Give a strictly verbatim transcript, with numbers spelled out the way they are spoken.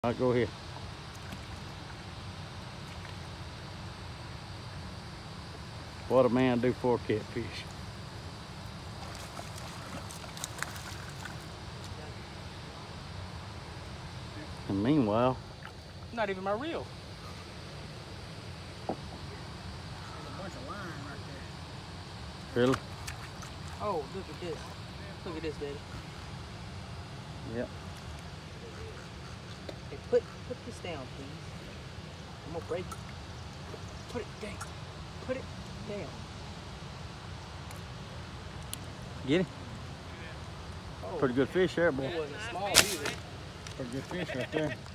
All right, go ahead. What a man do for a catfish. And meanwhile, not even my reel. There's a bunch of line right there. really? Oh, look at this. Look at this, baby. Yep. Hey, put put this down, please. I'm gonna break it. Put it down. Put it down. Get it? Oh, Pretty good fish there, boy. it wasn't small either. Pretty good fish right there.